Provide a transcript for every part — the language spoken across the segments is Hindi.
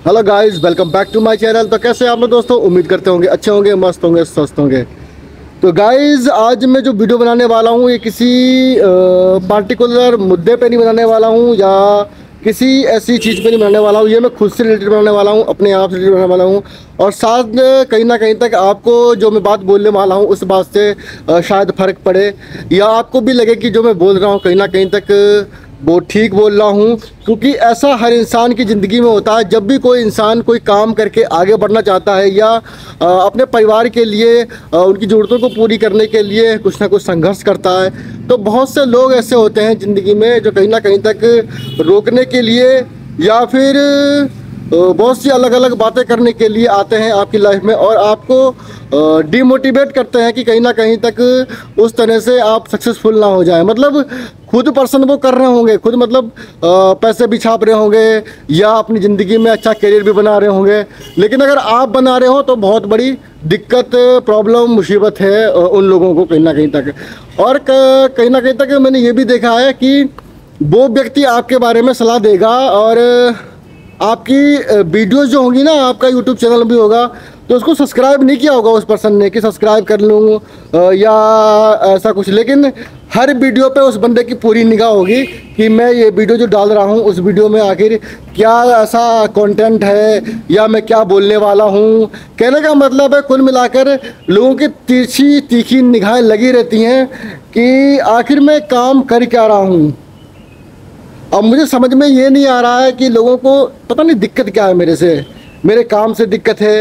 Hello guys, welcome back to my channel. तो कैसे आप लोग दोस्तों, उम्मीद करते होंगे अच्छे होंगे, मस्त होंगे, स्वस्थ होंगे। तो गाइस, आज मैं जो वीडियो बनाने वाला हूँ ये किसी पार्टिकुलर मुद्दे पे नहीं बनाने वाला हूँ या किसी ऐसी चीज़ पे नहीं बनाने वाला हूँ। ये मैं खुद से रिलेटेड बनाने वाला हूँ, अपने आप से रिलेटेड बनाने वाला हूँ। और साथ में कहीं ना कहीं तक आपको जो मैं बात बोलने वाला हूँ उस बात से शायद फ़र्क पड़े या आपको भी लगे कि जो मैं बोल रहा हूँ कहीं ना कहीं तक वो ठीक बोल रहा हूँ। क्योंकि ऐसा हर इंसान की ज़िंदगी में होता है। जब भी कोई इंसान कोई काम करके आगे बढ़ना चाहता है या अपने परिवार के लिए उनकी ज़रूरतों को पूरी करने के लिए कुछ ना कुछ संघर्ष करता है, तो बहुत से लोग ऐसे होते हैं ज़िंदगी में जो कहीं ना कहीं तक रोकने के लिए या फिर बहुत सी अलग अलग बातें करने के लिए आते हैं आपकी लाइफ में और आपको डिमोटिवेट करते हैं कि कहीं ना कहीं तक उस तरह से आप सक्सेसफुल ना हो जाए। मतलब खुद पर्सन वो कर रहे होंगे, खुद मतलब पैसे भी छाप रहे होंगे या अपनी ज़िंदगी में अच्छा करियर भी बना रहे होंगे, लेकिन अगर आप बना रहे हो तो बहुत बड़ी दिक्कत, प्रॉब्लम, मुसीबत है उन लोगों को कहीं ना कहीं तक। और कहीं ना कहीं तक मैंने ये भी देखा है कि वो व्यक्ति आपके बारे में सलाह देगा और आपकी वीडियोस जो होंगी ना, आपका यूट्यूब चैनल भी होगा तो उसको सब्सक्राइब नहीं किया होगा उस पर्सन ने कि सब्सक्राइब कर लूँ या ऐसा कुछ, लेकिन हर वीडियो पे उस बंदे की पूरी निगाह होगी कि मैं ये वीडियो जो डाल रहा हूँ उस वीडियो में आखिर क्या ऐसा कंटेंट है या मैं क्या बोलने वाला हूँ। कहने का मतलब है कुल मिलाकर लोगों की तिरछी तीखी निगाहें लगी रहती हैं कि आखिर मैं काम कर क्या रहा हूँ। अब मुझे समझ में ये नहीं आ रहा है कि लोगों को पता नहीं दिक्कत क्या है मेरे से, मेरे काम से दिक्कत है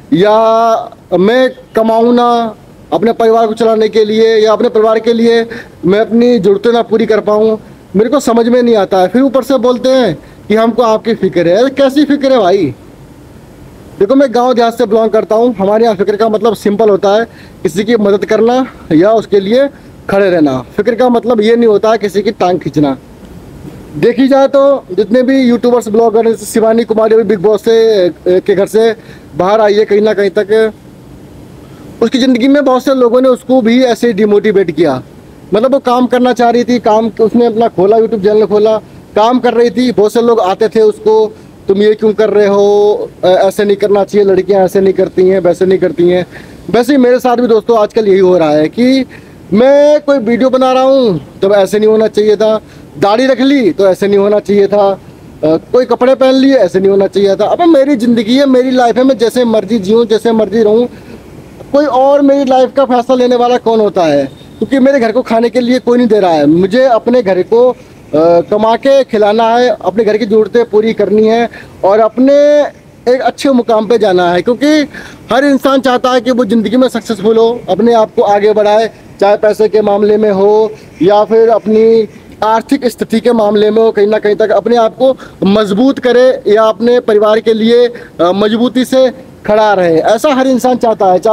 या मैं कमाऊँ ना अपने परिवार को चलाने के लिए या अपने परिवार के लिए मैं अपनी ज़रूरतें ना पूरी कर पाऊँ। मेरे को समझ में नहीं आता है। फिर ऊपर से बोलते हैं कि हमको आपकी फ़िक्र है। कैसी फ़िक्र है भाई? देखो, मैं गांव देहात से बिलोंग करता हूँ। हमारे यहाँ फ़िक्र का मतलब सिंपल होता है, किसी की मदद करना या उसके लिए खड़े रहना। फ़िक्र का मतलब ये नहीं होता है किसी की टांग खींचना। देखी जाए तो जितने भी यूट्यूबर्स, ब्लॉगर, शिवानी कुमारी अभी बिग बॉस से के घर से बाहर आई है, कहीं ना कहीं तक उसकी ज़िंदगी में बहुत से लोगों ने उसको भी ऐसे डिमोटिवेट किया। मतलब वो काम करना चाह रही थी, काम उसने अपना खोला, यूट्यूब चैनल खोला, काम कर रही थी। बहुत से लोग आते थे उसको, तुम ये क्यों कर रहे हो, ऐसे नहीं करना चाहिए, लड़कियां ऐसे नहीं करती हैं, वैसे नहीं करती हैं। वैसे ही मेरे साथ भी दोस्तों आजकल यही हो रहा है कि मैं कोई वीडियो बना रहा हूँ तो ऐसे नहीं होना चाहिए था, दाढ़ी रख ली तो ऐसे नहीं होना चाहिए था, कोई कपड़े पहन लिए ऐसे नहीं होना चाहिए था। अब मेरी ज़िंदगी है, मेरी लाइफ है, मैं जैसे मर्जी जीऊँ, जैसे मर्जी रहूँ। कोई और मेरी लाइफ का फैसला लेने वाला कौन होता है? क्योंकि मेरे घर को खाने के लिए कोई नहीं दे रहा है। मुझे अपने घर को कमा के खिलाना है, अपने घर की ज़रूरतें पूरी करनी है और अपने एक अच्छे मुकाम पे जाना है। क्योंकि हर इंसान चाहता है कि वो ज़िंदगी में सक्सेसफुल हो, अपने आप को आगे बढ़ाए, चाहे पैसे के मामले में हो या फिर अपनी आर्थिक स्थिति के मामले में हो। कहीं ना कहीं तक अपने आप को मजबूत करे या अपने परिवार के लिए मजबूती से खड़ा रहे। ऐसा हर इंसान चाहता है,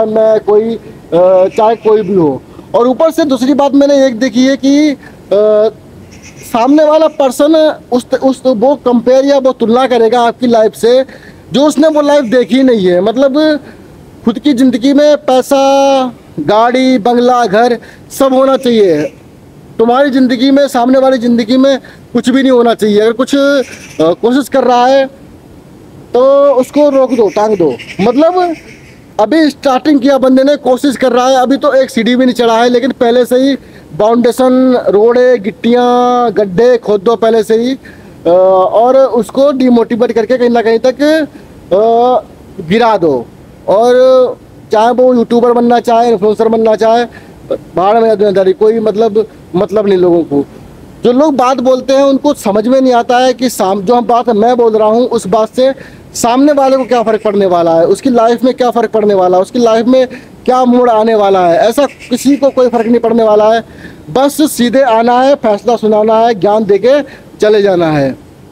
चाहे कोई भी हो। और ऊपर से दूसरी बात मैंने एक देखी है कि सामने वाला पर्सन उस वो कंपेयर या वो तुलना करेगा आपकी लाइफ से जो उसने वो लाइफ देखी नहीं है। मतलब खुद की ज़िंदगी में पैसा, गाड़ी, बंगला, घर सब होना चाहिए। तुम्हारी ज़िंदगी में, सामने वाली ज़िंदगी में कुछ भी नहीं होना चाहिए। अगर कुछ कोशिश कर रहा है तो उसको रोक दो, टांग दो। मतलब अभी स्टार्टिंग किया बंदे ने, कोशिश कर रहा है, अभी तो एक सीढ़ी भी नहीं चढ़ा है, लेकिन पहले से ही बाउंडेशन, रोड़े, गिट्टियाँ, गड्ढे खोद दो पहले से ही और उसको डिमोटिवेट करके कहीं ना कहीं तक गिरा दो। और चाहे वो यूट्यूबर बनना चाहे, इन्फ्लुएंसर बनना चाहे, बाहर में दुनियादारी, कोई मतलब नहीं लोगों को। जो लोग बात बोलते हैं उनको समझ में नहीं आता है कि जो हम बात मैं बोल रहा हूँ उस बात से सामने वाले को क्या फ़र्क पड़ने वाला है, उसकी लाइफ में क्या फ़र्क पड़ने वाला है, उसकी लाइफ में क्या मोड़ आने वाला है। ऐसा किसी को कोई फ़र्क नहीं पड़ने वाला है। बस सीधे आना है, फैसला सुनाना है, ज्ञान देके चले जाना है।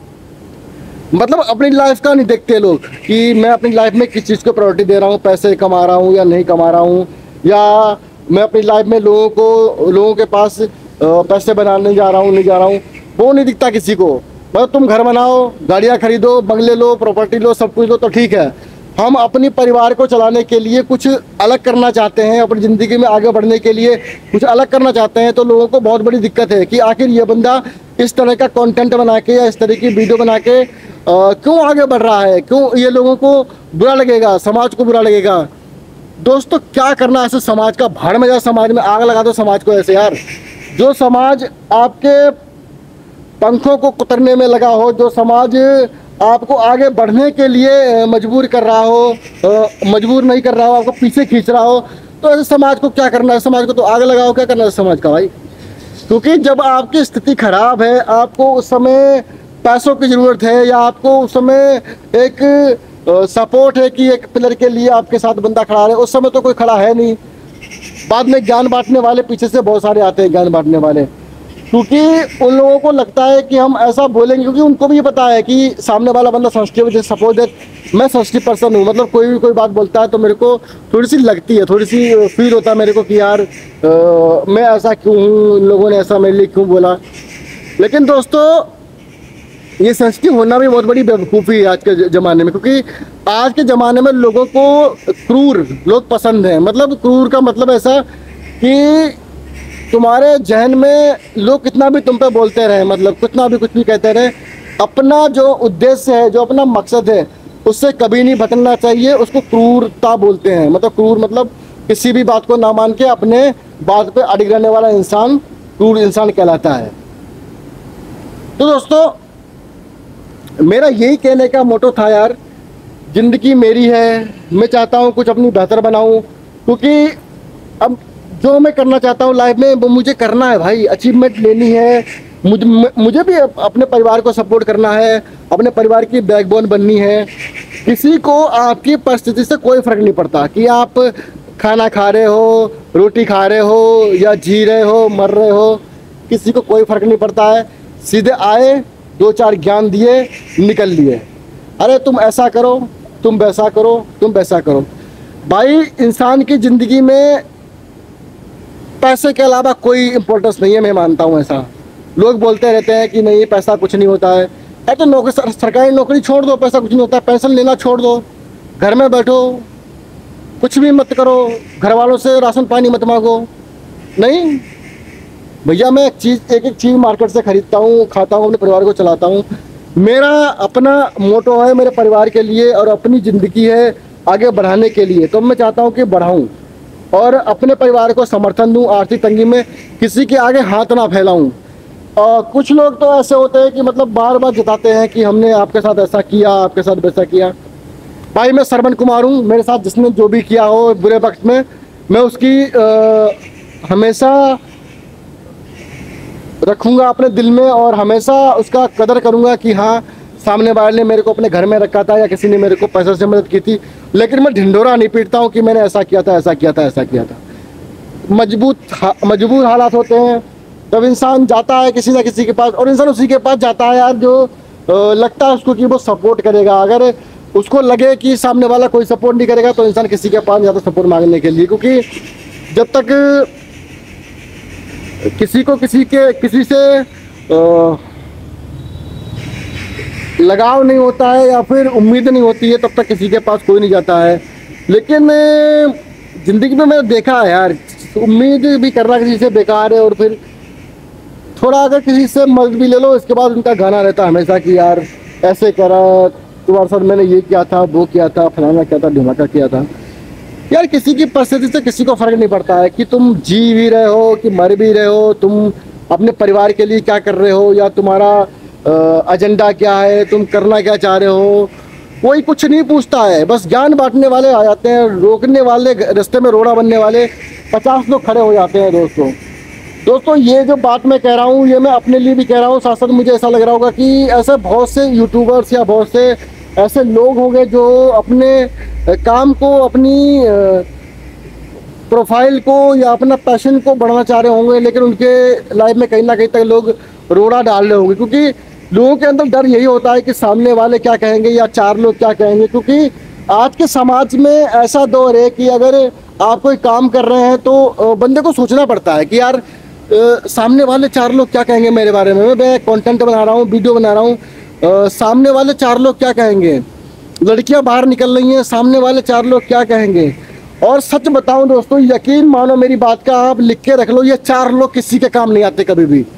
मतलब अपनी लाइफ का नहीं देखते लोग कि मैं अपनी लाइफ में किस चीज़ को प्रायोरिटी दे रहा हूँ, पैसे कमा रहा हूँ या नहीं कमा रहा हूँ, या मैं अपनी लाइफ में लोगों के पास पैसे बनाने जा रहा हूँ, नहीं जा रहा हूँ, वो नहीं दिखता किसी को। मतलब तुम घर बनाओ, गाड़ियाँ खरीदो, बंगले लो, प्रॉपर्टी लो, सब कुछ लो तो ठीक है। हम अपनी परिवार को चलाने के लिए कुछ अलग करना चाहते हैं, अपनी ज़िंदगी में आगे बढ़ने के लिए कुछ अलग करना चाहते हैं, तो लोगों को बहुत बड़ी दिक्कत है कि आखिर ये बंदा इस तरह का कंटेंट बना के या इस तरह की वीडियो बना के क्यों आगे बढ़ रहा है, क्यों ये लोगों को बुरा लगेगा, समाज को बुरा लगेगा। दोस्तों क्या करना ऐसे समाज का, भाड़ में जाए, समाज में आग लगा दो समाज को ऐसे यार। जो समाज आपके पंखों को कुतरने में लगा हो, जो समाज आपको आगे बढ़ने के लिए मजबूर कर रहा हो, मजबूर नहीं कर रहा हो, आपको पीछे खींच रहा हो, तो ऐसे समाज को क्या करना है, समाज को तो आग लगाओ। क्या करना है समाज का भाई, क्योंकि जब आपकी स्थिति खराब है, आपको उस समय पैसों की ज़रूरत है, या आपको उस समय एक सपोर्ट है कि एक पिलर के लिए आपके साथ बंदा खड़ा है, उस समय तो कोई खड़ा है नहीं। बाद में ज्ञान बांटने वाले पीछे से बहुत सारे आते हैं, ज्ञान बांटने वाले, क्योंकि उन लोगों को लगता है कि हम ऐसा बोलेंगे, क्योंकि उनको भी ये पता है कि सामने वाला बंदा सेंसिटिव है। जैसे सपोज मैं सेंसिटिव पर्सन हूँ, मतलब कोई भी कोई बात बोलता है तो मेरे को थोड़ी सी लगती है, थोड़ी सी फील होता है मेरे को कि यार मैं ऐसा क्यों हूँ, इन लोगों ने ऐसा मेरे लिए क्यों बोला। लेकिन दोस्तों ये सेंसिटिव होना भी बहुत बड़ी बेवकूफ़ी है आज के ज़माने में, क्योंकि आज के ज़माने में लोगों को क्रूर लोग पसंद हैं। मतलब क्रूर का मतलब ऐसा कि तुम्हारे जहन में लोग कितना भी तुम पे बोलते रहे, मतलब कितना भी कुछ भी कहते रहे, अपना जो उद्देश्य है, जो अपना मकसद है, उससे कभी नहीं भटकना चाहिए। उसको क्रूरता बोलते हैं। मतलब क्रूर मतलब किसी भी बात को ना मान के अपने बात पे अड़िग रहने वाला इंसान क्रूर इंसान कहलाता है। तो दोस्तों मेरा यही कहने का मोटो था यार, ज़िंदगी मेरी है, मैं चाहता हूँ कुछ अपनी बेहतर बनाऊँ, क्योंकि अब जो मैं करना चाहता हूँ लाइफ में वो मुझे करना है भाई, अचीवमेंट लेनी है। मुझे भी अपने परिवार को सपोर्ट करना है, अपने परिवार की बैकबोन बननी है। किसी को आपकी परिस्थिति से कोई फ़र्क नहीं पड़ता कि आप खाना खा रहे हो, रोटी खा रहे हो, या जी रहे हो, मर रहे हो, किसी को कोई फ़र्क नहीं पड़ता है। सीधे आए, दो चार ज्ञान दिए, निकल लिए। अरे तुम ऐसा करो, तुम वैसा करो, तुम वैसा करो। भाई इंसान की ज़िंदगी में पैसे के अलावा कोई इम्पोर्टेंस नहीं है, मैं मानता हूँ ऐसा। लोग बोलते रहते हैं कि नहीं पैसा कुछ नहीं होता है। अरे तो नौकरी, सरकारी नौकरी छोड़ दो, पैसा कुछ नहीं होता है। पेंशन लेना छोड़ दो, घर में बैठो, कुछ भी मत करो, घर वालों से राशन पानी मत मांगो। नहीं भैया, मैं एक एक चीज़ मार्केट से खरीदता हूँ, खाता हूँ, अपने परिवार को चलाता हूँ। मेरा अपना मोटो है मेरे परिवार के लिए, और अपनी ज़िंदगी है आगे बढ़ाने के लिए। तो मैं चाहता हूँ कि बढ़ाऊँ और अपने परिवार को समर्थन दूँ। आर्थिक तंगी में किसी के आगे हाथ ना फैलाऊँ। और कुछ लोग तो ऐसे होते हैं कि मतलब बार बार जताते हैं कि हमने आपके साथ ऐसा किया, आपके साथ वैसा किया। भाई मैं श्रवण कुमार हूँ, मेरे साथ जिसने जो भी किया हो बुरे वक्त में, मैं उसकी हमेशा रखूँगा अपने दिल में, और हमेशा उसका कदर करूँगा कि हाँ सामने वाले ने मेरे को अपने घर में रखा था, या किसी ने मेरे को पैसों से मदद की थी। लेकिन मैं ढिंढोरा नहीं पीटता हूँ कि मैंने ऐसा किया था, ऐसा किया था, ऐसा किया था। मजबूर हालात होते हैं, तब इंसान जाता है किसी ना किसी के पास, और इंसान उसी के पास जाता है यार जो लगता है उसको कि वो सपोर्ट करेगा। अगर उसको लगे कि सामने वाला कोई सपोर्ट नहीं करेगा तो इंसान किसी के पास जाता सपोर्ट मांगने के लिए, क्योंकि जब तक किसी को किसी से लगाव नहीं होता है, या फिर उम्मीद नहीं होती है, तब तक किसी के पास कोई नहीं जाता है। लेकिन ज़िंदगी में मैंने देखा है यार, उम्मीद भी करना किसी से बेकार है। और फिर थोड़ा अगर किसी से मदद भी ले लो, इसके बाद उनका गाना रहता है हमेशा कि यार ऐसे करा, तुम्हारे साथ मैंने ये किया था, वो किया था, फलाना किया था, ढिमाका किया था। यार किसी की परिस्थिति से किसी को फ़र्क नहीं पड़ता है कि तुम जी भी रहे हो कि मर भी रहे हो, तुम अपने परिवार के लिए क्या कर रहे हो, या तुम्हारा एजेंडा क्या है, तुम करना क्या चाह रहे हो। कोई कुछ नहीं पूछता है, बस ज्ञान बांटने वाले आ जाते हैं, रोकने वाले, रास्ते में रोड़ा बनने वाले 50 लोग खड़े हो जाते हैं। दोस्तों ये जो बात मैं कह रहा हूँ, ये मैं अपने लिए भी कह रहा हूँ, साथ साथ मुझे ऐसा लग रहा होगा कि ऐसे बहुत से यूट्यूबर्स या बहुत से ऐसे लोग होंगे जो अपने काम को, अपनी प्रोफाइल को या अपना पैशन को बढ़ाना चाह रहे होंगे, लेकिन उनके लाइफ में कहीं ना कहीं तक लोग रोड़ा डाल रहे होंगे, क्योंकि लोगों के अंदर डर यही होता है कि सामने वाले क्या कहेंगे, या चार लोग क्या कहेंगे। क्योंकि आज के समाज में ऐसा दौर है कि अगर आप कोई काम कर रहे हैं तो बंदे को सोचना पड़ता है कि यार सामने वाले चार लोग क्या कहेंगे मेरे बारे में। मैं कंटेंट बना रहा हूँ, वीडियो बना रहा हूँ, सामने वाले चार लोग क्या कहेंगे। लड़कियां बाहर निकल रही हैं, सामने वाले चार लोग क्या कहेंगे। और सच बताऊं दोस्तों, यकीन मानो मेरी बात का, आप लिख के रख लो, ये चार लोग किसी के काम नहीं आते कभी भी।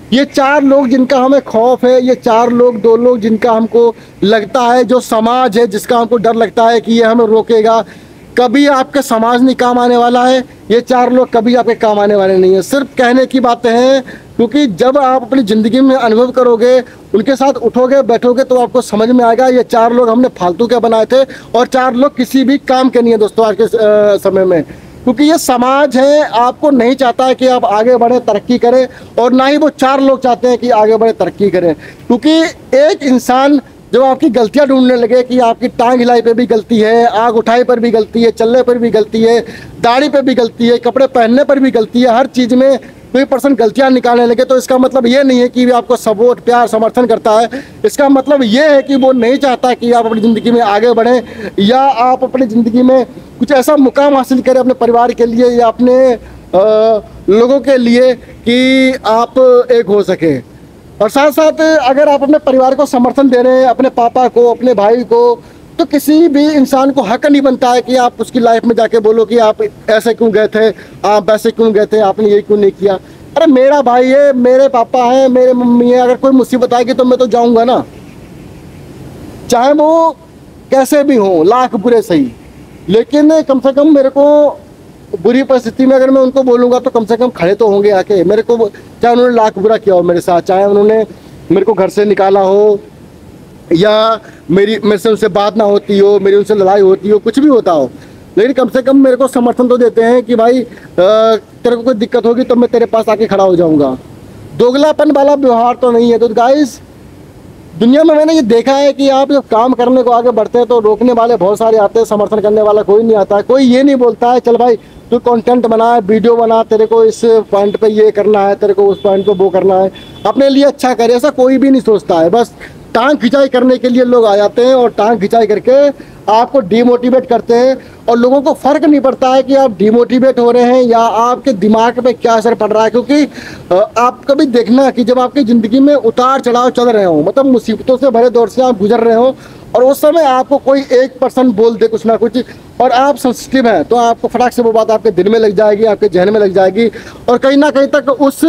ये चार लोग जिनका हमें खौफ है, ये चार लोग, दो लोग जिनका हमको लगता है, जो समाज है जिसका हमको डर लगता है कि ये हमें रोकेगा, कभी आपके समाज नहीं काम आने वाला है। ये चार लोग कभी आपके काम आने वाले नहीं है, सिर्फ कहने की बातें हैं। क्योंकि जब आप अपनी ज़िंदगी में अनुभव करोगे, उनके साथ उठोगे बैठोगे, तो आपको समझ में आएगा ये चार लोग हमने फालतू के बनाए थे और चार लोग किसी भी काम के नहीं है दोस्तों आज के समय में। क्योंकि ये समाज है आपको नहीं चाहता है कि आप आगे बढ़े, तरक्की करें, और ना ही वो चार लोग चाहते हैं कि आगे बढ़े, तरक्की करें। क्योंकि एक इंसान जब आपकी गलतियां ढूंढने लगे कि आपकी टांग हिलाई पे भी गलती है, आग उठाई पर भी गलती है, चलने पर भी गलती है, दाढ़ी पे भी गलती है, कपड़े पहनने पर भी गलती है, हर चीज़ में कोई पर्सन गलतियां निकालने लगे, तो इसका मतलब ये नहीं है कि आपको सपोर्ट, प्यार, समर्थन करता है। इसका मतलब ये है कि वो नहीं चाहता कि आप अपनी ज़िंदगी में आगे बढ़ें, या आप अपनी ज़िंदगी में कुछ ऐसा मुकाम हासिल करें अपने परिवार के लिए या अपने लोगों के लिए कि आप एक हो सके। और साथ साथ अगर आप अपने परिवार को समर्थन दे रहे हैं, अपने पापा को, अपने भाई को, तो किसी भी इंसान को हक नहीं बनता है कि आप उसकी लाइफ में जाके बोलो कि आप ऐसे क्यों गए थे, आप वैसे क्यों गए थे, आपने ये क्यों नहीं किया। अरे मेरा भाई है, मेरे पापा हैं, मेरे मम्मी है, अगर कोई मुसीबत आएगी तो मैं तो जाऊंगा ना, चाहे वो कैसे भी हो, लाख बुरे सही। लेकिन कम से कम मेरे को बुरी परिस्थिति में अगर मैं उनको बोलूँगा तो कम से कम खड़े तो होंगे आके मेरे को, चाहे उन्होंने लाख बुरा किया हो मेरे साथ, चाहे उन्होंने मेरे को घर से निकाला हो, या मेरे से उनसे बात ना होती हो, मेरी उनसे लड़ाई होती हो, कुछ भी होता हो, लेकिन कम से कम मेरे को समर्थन तो देते हैं कि भाई तेरे को कोई दिक्कत होगी तो मैं तेरे पास आके खड़ा हो जाऊँगा। दोगलापन वाला व्यवहार तो नहीं है। तो गाइस, दुनिया में मैंने ये देखा है कि आप जब काम करने को आगे बढ़ते हैं तो रोकने वाले बहुत सारे आते हैं, समर्थन करने वाला कोई नहीं आता है। कोई ये नहीं बोलता है चल भाई तू कंटेंट बना, वीडियो बना, तेरे को इस पॉइंट पे ये करना है, तेरे को उस पॉइंट पे वो करना है, अपने लिए अच्छा करे, ऐसा कोई भी नहीं सोचता है। बस टांग खिंचाई करने के लिए लोग आ जाते हैं और टांग खिंचाई करके आपको डिमोटिवेट करते हैं। और लोगों को फ़र्क नहीं पड़ता है कि आप डिमोटिवेट हो रहे हैं या आपके दिमाग पे क्या असर पड़ रहा है। क्योंकि आप कभी देखना कि जब आपकी ज़िंदगी में उतार चढ़ाव चल रहे हो, मतलब मुसीबतों से भरे दौर से आप गुजर रहे हो, और उस समय आपको कोई एक पर्सन बोल दे कुछ ना कुछ, और आप सेंसिटिव हैं, तो आपको फटाक से वो बात आपके दिल में लग जाएगी, आपके जहन में लग जाएगी, और कहीं ना कहीं तक उस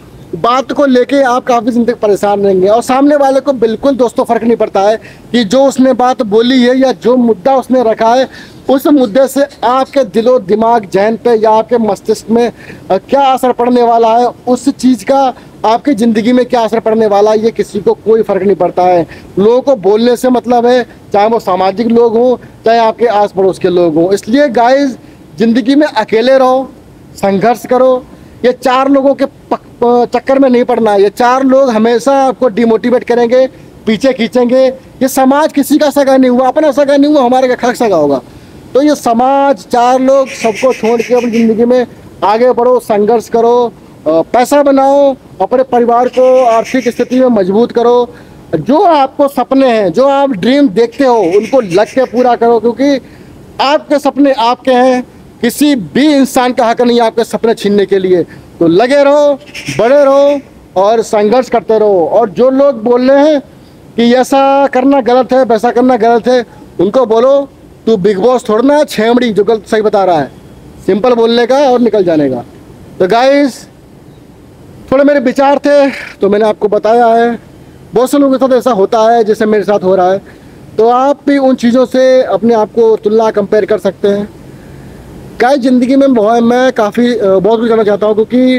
बात को लेके आप काफ़ी ज़िंदगी परेशान रहेंगे। और सामने वाले को बिल्कुल दोस्तों फ़र्क नहीं पड़ता है कि जो उसने बात बोली है या जो मुद्दा उसने रखा है, उस मुद्दे से आपके दिलो दिमाग, जहन पे या आपके मस्तिष्क में क्या असर पड़ने वाला है, उस चीज़ का आपकी ज़िंदगी में क्या असर पड़ने वाला है, ये किसी को कोई फ़र्क नहीं पड़ता है। लोगों को बोलने से मतलब है, चाहे वो सामाजिक लोग हों, चाहे आपके आस पड़ोस के लोग हों। इसलिए गाइस, ज़िंदगी में अकेले रहो, संघर्ष करो, ये चार लोगों के चक्कर में नहीं पड़ना है। ये चार लोग हमेशा आपको डिमोटिवेट करेंगे, पीछे खींचेंगे। ये समाज किसी का सगा नहीं हुआ, अपना सगा नहीं हुआ, हमारे का खर्च सगा होगा। तो ये समाज, चार लोग, सबको छोड़ के अपनी ज़िंदगी में आगे बढ़ो, संघर्ष करो, पैसा बनाओ, अपने परिवार को आर्थिक स्थिति में मजबूत करो। जो आपको सपने हैं, जो आप ड्रीम देखते हो, उनको लग के पूरा करो, क्योंकि आपके सपने आपके हैं, किसी भी इंसान का हक नहीं आपके सपने छीनने के लिए। तो लगे रहो, बड़े रहो और संघर्ष करते रहो। और जो लोग बोल रहे हैं कि ऐसा करना गलत है, वैसा करना गलत है, उनको बोलो तू बिग बॉस थोड़ा ना छेमड़ी जो गलत सही बता रहा है, सिंपल बोलने का और निकल जाने का। तो गाइस, थोड़े मेरे विचार थे तो मैंने आपको बताया है। बहुत से लोगों के साथ ऐसा होता है जैसे मेरे साथ हो रहा है, तो आप भी उन चीज़ों से अपने आप को तुलना कंपेयर कर सकते हैं। गाइस, ज़िंदगी में मैं काफ़ी बहुत कुछ करना चाहता हूँ, क्योंकि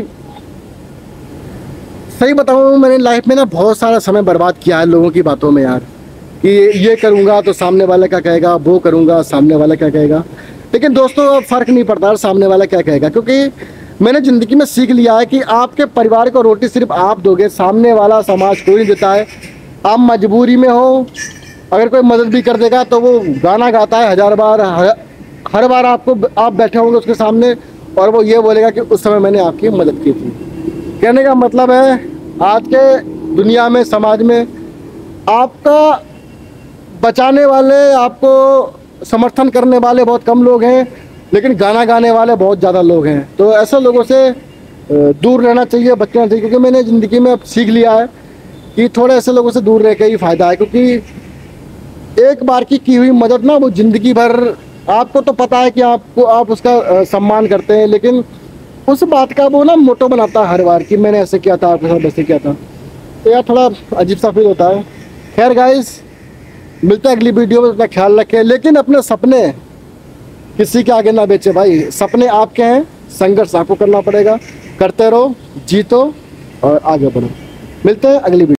सही बताऊँ मैंने लाइफ में ना बहुत सारा समय बर्बाद किया है लोगों की बातों में यार, कि ये करूँगा तो सामने वाला क्या कहेगा, वो करूँगा सामने वाला क्या कहेगा। लेकिन दोस्तों, फ़र्क नहीं पड़ता सामने वाला क्या कहेगा, क्योंकि मैंने ज़िंदगी में सीख लिया है कि आपके परिवार को रोटी सिर्फ आप दोगे, सामने वाला समाज कोई नहीं देता है। आप मजबूरी में हो, अगर कोई मदद भी कर देगा तो वो गाना गाता है 1000 बार, हर बार आप बैठे होंगे उसके सामने और वो ये बोलेगा कि उस समय मैंने आपकी मदद की थी। कहने का मतलब है, आज के दुनिया में, समाज में आपका बचाने वाले, आपको समर्थन करने वाले बहुत कम लोग हैं, लेकिन गाना गाने वाले बहुत ज़्यादा लोग हैं। तो ऐसे लोगों से दूर रहना चाहिए, बचना चाहिए, क्योंकि मैंने ज़िंदगी में अब सीख लिया है कि थोड़े ऐसे लोगों से दूर रह के ही फ़ायदा है। क्योंकि एक बार की हुई मदद ना, वो ज़िंदगी भर, आपको तो पता है कि आप उसका सम्मान करते हैं, लेकिन उस बात का वो ना मोटो बनाता है हर बार कि मैंने ऐसे किया था, आपके साथ ऐसे किया था, तो यार थोड़ा अजीब सा फील होता है। खैर गाइस, मिलते हैं अगली वीडियो में, अपना ख्याल रखें, लेकिन अपने सपने किसी के आगे ना बेचे भाई। सपने आपके हैं, संघर्ष आपको करना पड़ेगा, करते रहो, जीतो और आगे बढ़ो। मिलते हैं अगली वीडियो।